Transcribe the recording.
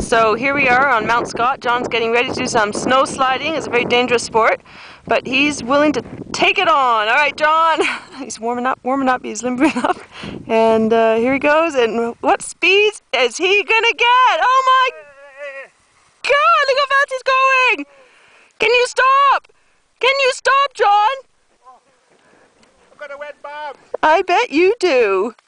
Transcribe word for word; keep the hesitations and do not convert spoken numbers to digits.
So here we are on Mount Scott. John's getting ready to do some snow sliding. It's a very dangerous sport, but he's willing to take it on. All right, John. He's warming up, warming up. He's limbering up. And uh, here he goes. And what speeds is he gonna get? Oh my God, look how fast he's going. Can you stop? Can you stop, John? I've got a wet bum. I bet you do.